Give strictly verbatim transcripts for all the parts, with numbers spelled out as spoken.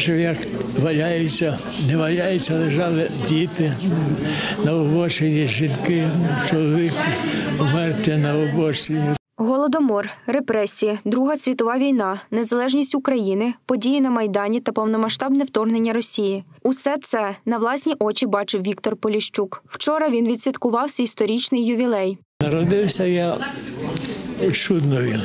бачив, як валяються, не валяються, лежали діти на обочині, жінки, чоловік умерти на обочині. Голодомор, репресії, Друга світова війна, незалежність України, події на Майдані та повномасштабне вторгнення Росії. Усе це на власні очі бачив Віктор Поліщук. Вчора він відсвяткував свій сторічний ювілей. Народився я у Чуднові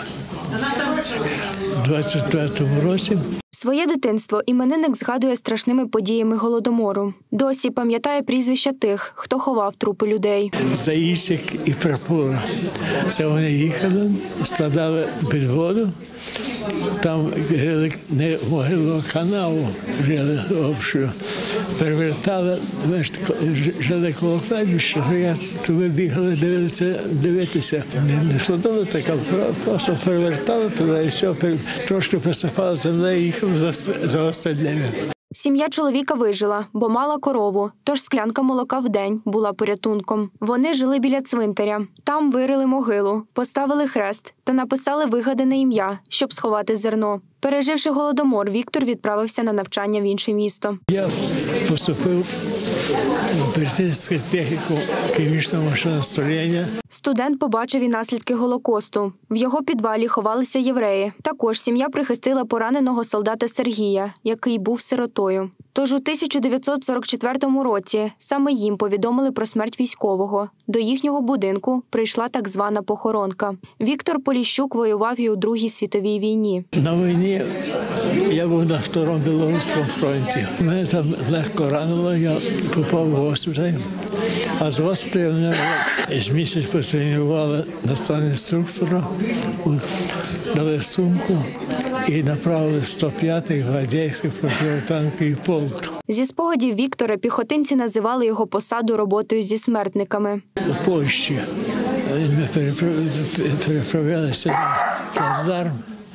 у двадцять четвертому році. Своє дитинство іменинник згадує страшними подіями Голодомору. Досі пам'ятає прізвища тих, хто ховав трупи людей. Заїчик і Прапора. Це вони їхали, складали під воду. Там не могилу, а канаву жили общою. Перевертали, жили коло кладбища, то ми бігали дивитися, дивитися. Не складали так, а просто перевертали туди і все, трошки присипали землею і їхали за, за остальними. Сім'я чоловіка вижила, бо мала корову, тож склянка молока в день була порятунком. Вони жили біля цвинтаря. Там вирили могилу, поставили хрест та написали вигадане ім'я, щоб сховати зерно. Переживши Голодомор, Віктор відправився на навчання в інше місто. Я поступив в Бердянську техніку хімічного машиностроєння. Студент побачив і наслідки Голокосту. В його підвалі ховалися євреї. Також сім'я прихистила пораненого солдата Сергія, який був сиротою. Тож у тисяча дев'ятсот сорок четвертому році саме їм повідомили про смерть військового. До їхнього будинку прийшла так звана похоронка. Віктор Поліщук воював і у Другій світовій війні. На війні я був на Второму Білоруському фронті. Мене там легко ранило, я попав в госпіталь. А з госпіталю мене з місяць потренували на стан інструктора, дали сумку і направили в сто п'ятий гвардійський протитанковий полк. Зі спогадів Віктора піхотинці називали його посаду роботою зі смертниками. У Польщі ми переправлялися на плацдарм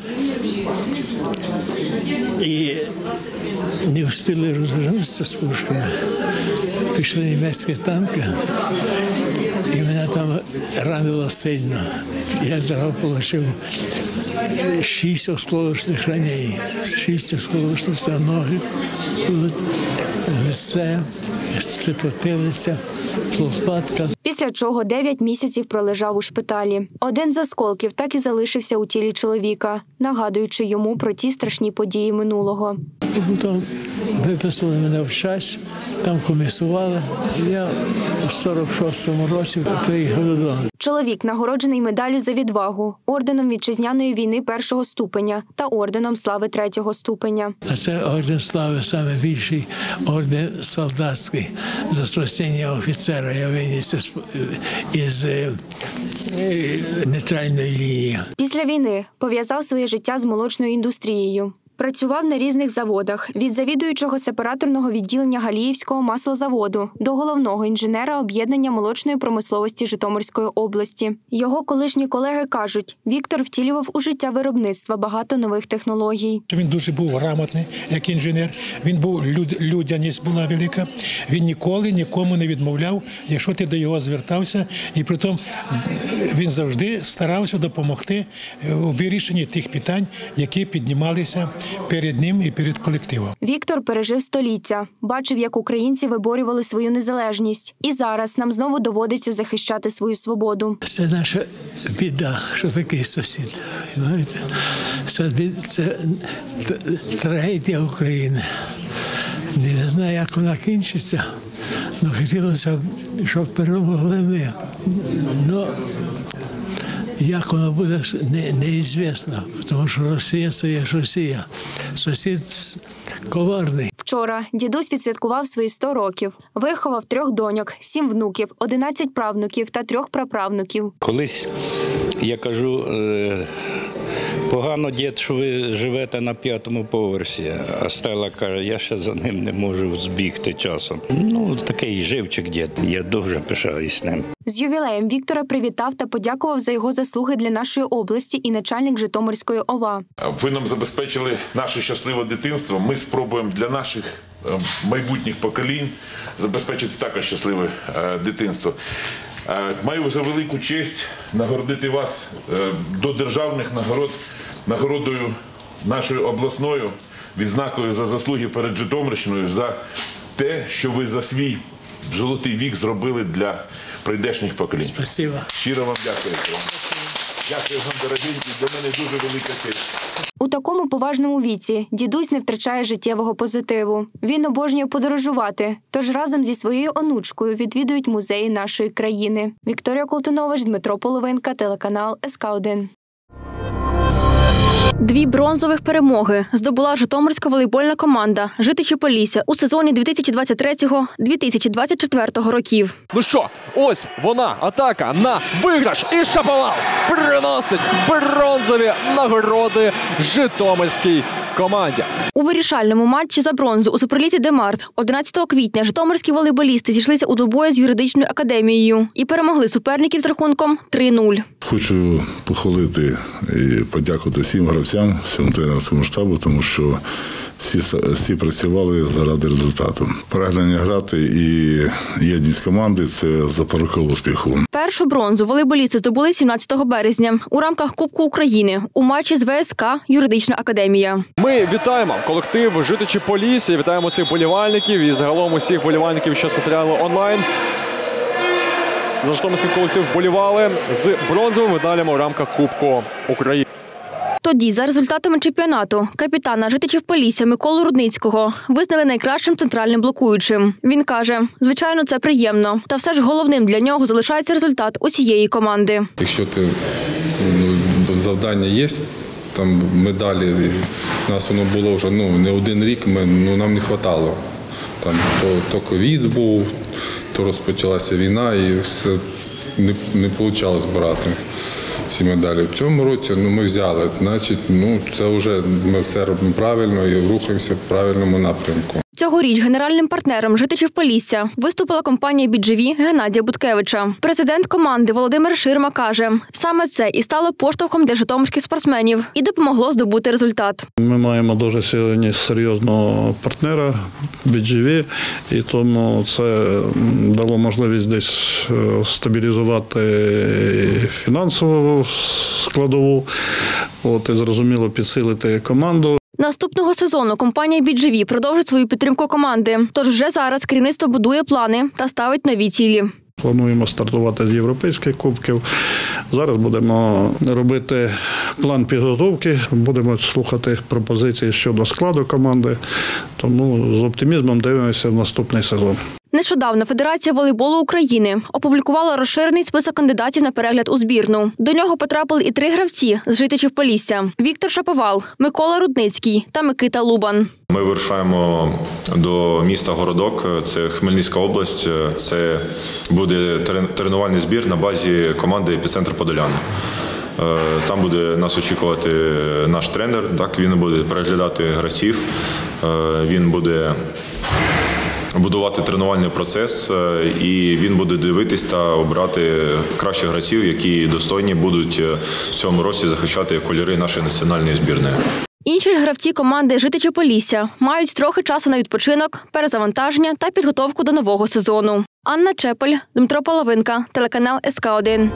і не встигли розвернутися з пушками. Пішли німецькі танки, і мене там ранило сильно. Я зараз отримав шість осколочних ранень, шість осколочних ноги, лице, сліпотилиця, лопатка. Після чого дев'ять місяців пролежав у шпиталі. Один з осколків так і залишився у тілі чоловіка, нагадуючи йому про ті страшні події минулого. Потім виписали мене в час, там комісували. Я у сорок шостому році приїхав додому. Чоловік нагороджений медаллю за відвагу, орденом Вітчизняної війни першого ступеня та орденом слави третього ступеня. А це орден слави найбільший, орден солдатський за спасіння офіцера. Я виніс із нейтральної лінії. Після війни пов'язав своє життя з молочною індустрією. Працював на різних заводах – від завідуючого сепараторного відділення Галіївського маслозаводу до головного інженера об'єднання молочної промисловості Житомирської області. Його колишні колеги кажуть, Віктор втілював у життя виробництва багато нових технологій. Він дуже був грамотний, як інженер, він був люд, людяність була велика, він ніколи нікому не відмовляв, якщо ти до його звертався, і притом він завжди старався допомогти у вирішенні тих питань, які піднімалися перед ним і перед колективом. Віктор пережив століття, бачив, як українці виборювали свою незалежність. І зараз нам знову доводиться захищати свою свободу. Це наша біда, що такий сусід. Це, це трагедія України. Не знаю, як вона кінчиться, але хотілося б, щоб перемогли ми. Но як воно буде, неізвісно, тому що Росія – це є Росія. Сусід коварний. Вчора дідусь відсвяткував свої сто років. Виховав трьох доньок, сім внуків, одинадцять правнуків та трьох праправнуків. Колись, я кажу, погано, дід, що ви живете на п'ятому поверсі, а Стелла каже, я ще за ним не можу збігти часом. Ну, такий живчик дід, я дуже пишаюсь ним. З ювілеєм Віктора привітав та подякував за його заслуги для нашої області і начальник Житомирської ОВА. Ви нам забезпечили наше щасливе дитинство. Ми спробуємо для наших майбутніх поколінь забезпечити також щасливе дитинство. Маю за велику честь нагородити вас до державних нагород, нагородою нашою обласною відзнакою за заслуги перед Житомирщиною за те, що ви за свій золотий вік зробили для прийдешніх поколінь. Спасибо. Щиро вам дякую. Дякую вам, дорогенькі, для мене дуже велика честь. У такому поважному віці дідусь не втрачає життєвого позитиву. Він обожнює подорожувати, тож разом зі своєю онучкою відвідують музеї нашої країни. Вікторія Колтунович, Дмитро Половинка, телеканал ес ка один. Дві бронзових перемоги здобула житомирська волейбольна команда «Житичі Полісся» у сезоні дві тисячі двадцять третього - дві тисячі двадцять четвертого років. Ну що, ось вона, атака на виграш. І Шаповал приносить бронзові нагороди житомирській команді. У вирішальному матчі за бронзу у Суперлізі Демарт одинадцятого квітня житомирські волейболісти зійшлися у двобої з юридичною академією і перемогли суперників з рахунком три нуль. Хочу похвалити і подякувати всім гравцям, всьому тренерському штабу, тому що всі, всі працювали заради результату. Прагнення грати і єдність команди – це запорука успіху. Першу бронзу волейболісти здобули сімнадцятого березня у рамках Кубку України у матчі з ве ес ка «Юридична академія». Ми вітаємо колектив «Житичі Полісся», вітаємо цих болівальників і загалом усіх болівальників, що спостерігали онлайн. За житомирський колектив вболівали з бронзовими медалями у рамках Кубку України. Тоді, за результатами чемпіонату, капітана «Житичів Полісся» Миколу Рудницького визнали найкращим центральним блокуючим. Він каже, звичайно, це приємно, та все ж головним для нього залишається результат усієї команди. Якщо ти, ну, завдання є, там медалі, у нас воно було вже ну, не один рік, ми, ну, нам не вистачало. Там то, то ковід був, то розпочалася війна і все не, не вийшло збирати ці медалі. В цьому році ну, ми взяли, значить, ну, це вже ми все робимо правильно і рухаємося в правильному напрямку. Цьогоріч генеральним партнером «Житичів Полісся» виступила компанія «бі джі ві» Геннадія Буткевича. Президент команди Володимир Ширма каже, саме це і стало поштовхом для житомирських спортсменів і допомогло здобути результат. Ми маємо дуже сьогодні серйозного партнера «бі джі ві», і тому це дало можливість десь стабілізувати фінансову складову, от, і, зрозуміло, підсилити команду. Наступного сезону компанія «бі джі ві» продовжить свою підтримку команди, тож вже зараз керівництво будує плани та ставить нові цілі. Плануємо стартувати з європейських кубків. Зараз будемо робити план підготовки, будемо слухати пропозиції щодо складу команди, тому з оптимізмом дивимося в наступний сезон. Нещодавно Федерація волейболу України опублікувала розширений список кандидатів на перегляд у збірну. До нього потрапили і три гравці з «Житичів Полісся» – Віктор Шаповал, Микола Рудницький та Микита Лубан. Ми вирушаємо до міста Городок, це Хмельницька область, це буде тренувальний збір на базі команди «Епіцентр Подоляни». Там буде нас очікувати наш тренер, так, він буде переглядати гравців, він буде будувати тренувальний процес, і він буде дивитись та обирати кращих гравців, які достойні будуть в цьому році захищати кольори нашої національної збірної. Інші ж гравці команди «Житичі Полісся» мають трохи часу на відпочинок, перезавантаження та підготовку до нового сезону. Анна Чепель, Дмитро Половинка, телеканал ес ка один.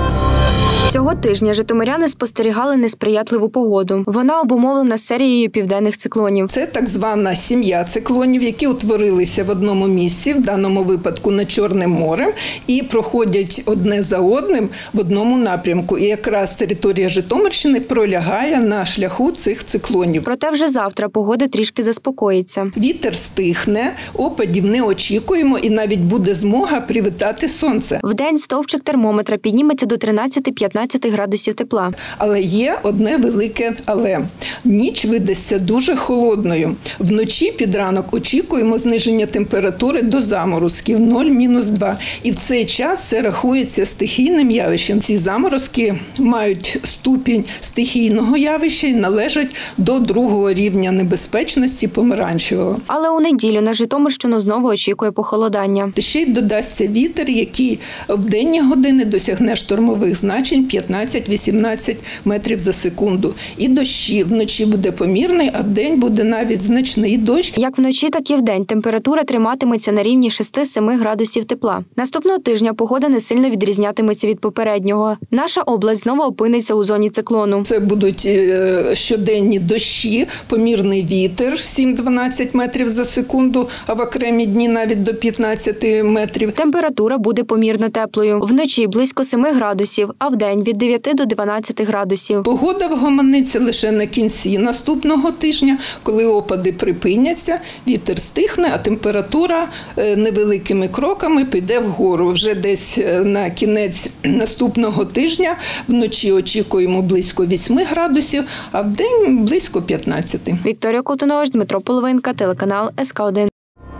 Цього тижня житомиряни спостерігали несприятливу погоду. Вона обумовлена серією південних циклонів. Це так звана сім'я циклонів, які утворилися в одному місці, в даному випадку над Чорним морем, і проходять одне за одним в одному напрямку. І якраз територія Житомирщини пролягає на шляху цих циклонів. Проте вже завтра погода трішки заспокоїться. Вітер стихне, опадів не очікуємо і навіть буде змога привітати сонце. Вдень стовпчик термометра підніметься до тринадцяти-п'ятнадцяти градусів тепла. Але є одне велике але. Ніч видасться дуже холодною. Вночі під ранок очікуємо зниження температури до заморозків нуль мінус два. І в цей час це рахується стихійним явищем. Ці заморозки мають ступінь стихійного явища і належать до другого рівня небезпечності помаранчевого. Але у неділю на Житомирщину знову очікує похолодання. Ще й додасться вітер, який в денні години досягне штормових значень п'ятнадцять-вісімнадцять метрів за секунду. І дощі. Вночі буде помірний, а вдень буде навіть значний дощ. Як вночі, так і вдень температура триматиметься на рівні шести-семи градусів тепла. Наступного тижня погода не сильно відрізнятиметься від попереднього. Наша область знову опиниться у зоні циклону. Це будуть щоденні дощі, помірний вітер сім-дванадцять метрів за секунду, а в окремі дні навіть до п'ятнадцяти метрів. Температура буде помірно теплою. Вночі близько семи градусів, а вдень від дев'яти до дванадцяти градусів. Погода вгомониться лише на кінці наступного тижня, коли опади припиняться, вітер стихне, а температура невеликими кроками піде вгору. Вже десь на кінець наступного тижня вночі очікуємо близько вісьми градусів, а вдень близько п'ятнадцяти. Вікторія Колтунович, Дмитро Половинка, телеканал ес ка один.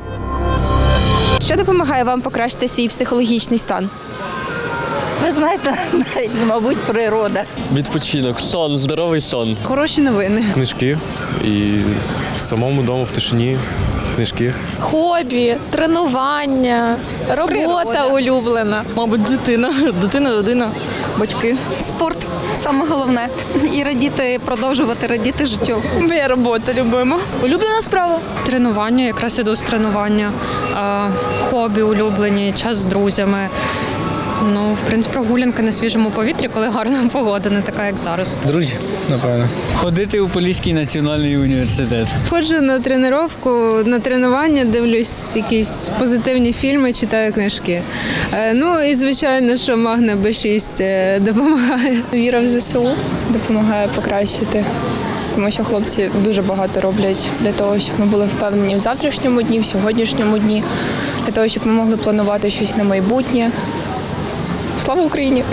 Що допомагає вам покращити свій психологічний стан? Ви знаєте, мабуть, природа. Відпочинок, сон, здоровий сон. Хороші новини. Книжки і самому вдома в тишині книжки. Хобі, тренування, робота природа. Улюблена. Мабуть, дитина, дитина, родина, батьки. Спорт – саме головне. І радіти, продовжувати радіти життю. Ми роботу любимо. Улюблена справа? Тренування, якраз іду з тренування, хобі улюблені, час з друзями. Ну, в принципі, прогулянка на свіжому повітрі, коли гарна погода, не така, як зараз. Друзі, напевно. Ходити у Поліський національний університет. Ходжу на тренування, на тренування, дивлюсь якісь позитивні фільми, читаю книжки. Ну і, звичайно, що Магна Б шість допомагає. Віра в зе се у допомагає покращити, тому що хлопці дуже багато роблять для того, щоб ми були впевнені в завтрашньому дні, в сьогоднішньому дні, для того, щоб ми могли планувати щось на майбутнє. Слава Україні!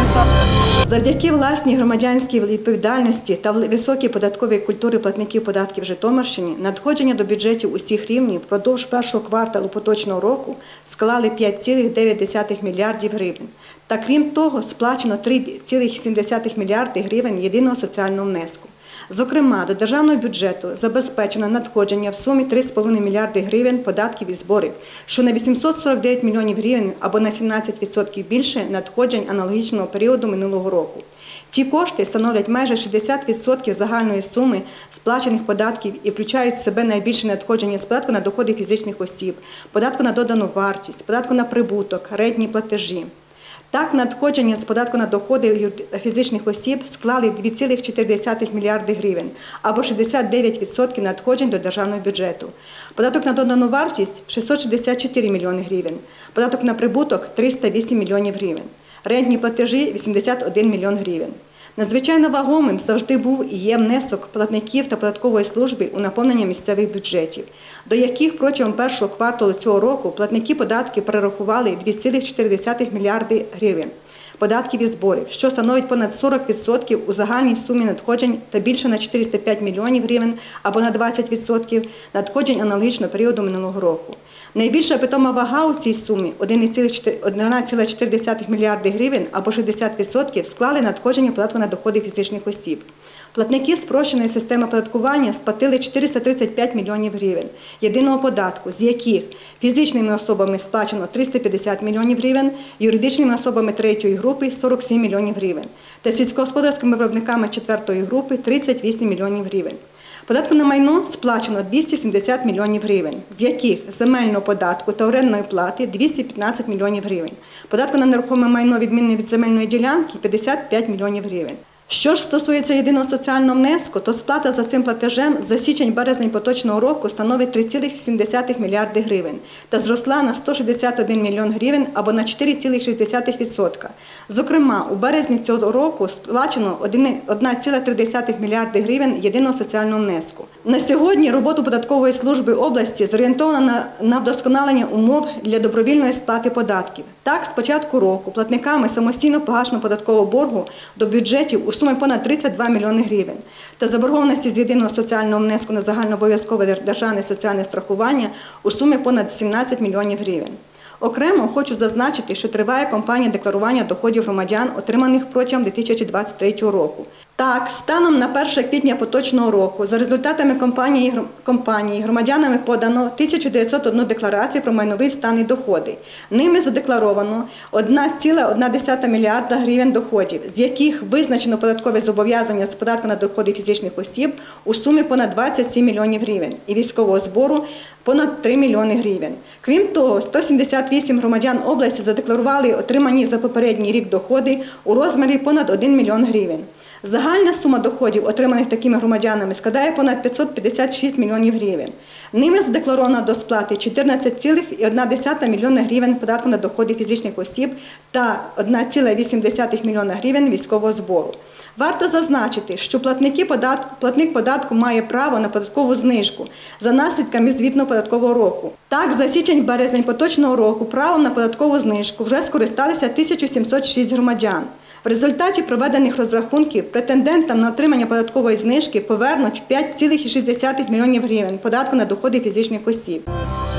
Завдяки власній громадянській відповідальності та високій податковій культурі платників податків Житомирщині надходження до бюджетів усіх рівнів впродовж першого кварталу поточного року склали п'ять цілих дев'ять десятих мільярдів гривень. Та крім того, сплачено три цілих сім десятих мільярди гривень єдиного соціального внеску. Зокрема, до державного бюджету забезпечено надходження в сумі три цілих п'ять десятих мільярди гривень податків і зборів, що на вісімсот сорок дев'ять мільйонів гривень або на сімнадцять відсотків більше надходжень аналогічного періоду минулого року. Ті кошти становлять майже шістдесят відсотків загальної суми сплачених податків і включають в себе найбільше надходження з податку на доходи фізичних осіб, податку на додану вартість, податку на прибуток, рентні платежі. Так, надходження з податку на доходи фізичних осіб склали дві цілих чотири десятих мільярди гривень, або шістдесят дев'ять відсотків надходжень до державного бюджету. Податок на додану вартість – шістсот шістдесят чотири мільйони гривень, податок на прибуток – триста вісім мільйонів гривень, рентні платежі – вісімдесят один мільйон гривень. Надзвичайно вагомим завжди був і є внесок платників та податкової служби у наповнення місцевих бюджетів, до яких протягом першого кварталу цього року платники податків перерахували дві цілих чотири десятих мільярди гривень податків і зборів, що становить понад сорок відсотків у загальній сумі надходжень та більше на чотириста п'ять мільйонів гривень або на двадцять відсотків надходжень аналогічного періоду минулого року. Найбільша питома вага у цій сумі – один цілих чотири десятих мільярди гривень або шістдесят відсотків склали надходження податку на доходи фізичних осіб. Платники спрощеної системи оподаткування сплатили чотириста тридцять п'ять мільйонів гривень єдиного податку, з яких фізичними особами сплачено триста п'ятдесят мільйонів гривень, юридичними особами третьої групи – сорок сім мільйонів гривень та сільськогосподарськими виробниками четвертої групи – тридцять вісім мільйонів гривень. Податку на майно сплачено двісті сімдесят мільйонів гривень, з яких земельного податку та орендної плати – двісті п'ятнадцять мільйонів гривень, податку на нерухоме майно відмінне від земельної ділянки – п'ятдесят п'ять мільйонів гривень. Що ж стосується єдиного соціального внеску, то сплата за цим платежем за січень-березень поточного року становить три цілих сім десятих мільярди гривень та зросла на сто шістдесят один мільйон гривень або на чотири цілих шість десятих відсотка. Зокрема, у березні цього року сплачено один цілих три десятих мільярди гривень єдиного соціального внеску. На сьогодні роботу податкової служби області зорієнтовано на, на вдосконалення умов для добровільної сплати податків. Так, з початку року платниками самостійно погашеного податкового боргу до бюджетів у сумі понад тридцять два мільйони гривень та заборгованості з єдиного соціального внеску на загальнообов'язкове державне соціальне страхування у сумі понад сімнадцять мільйонів гривень. Окремо хочу зазначити, що триває кампанія декларування доходів громадян, отриманих протягом дві тисячі двадцять третього року. Так, станом на перше квітня поточного року за результатами кампанії, кампанії громадянами подано тисячу дев'ятсот одну декларацію про майновий стан і доходи. Ними задекларовано одна ціла одна десята мільярда гривень доходів, з яких визначено податкове зобов'язання з податку на доходи фізичних осіб у сумі понад двадцять сім мільйонів гривень і військового збору понад три мільйони гривень. Крім того, сто сімдесят вісім громадян області задекларували отримані за попередній рік доходи у розмірі понад один мільйон гривень. Загальна сума доходів, отриманих такими громадянами, складає понад п'ятсот п'ятдесят шість мільйонів гривень. Ними задекларовано до сплати чотирнадцять цілих одна десята мільйона гривень податку на доходи фізичних осіб та одна ціла вісім десятих мільйона гривень військового збору. Варто зазначити, що платники податку, платник податку має право на податкову знижку за наслідками звітного податкового року. Так, за січень-березень поточного року правом на податкову знижку вже скористалися тисяча сімсот шість громадян. В результаті проведених розрахунків претендентам на отримання податкової знижки повернуть п'ять цілих шість десятих мільйонів гривень податку на доходи фізичних осіб.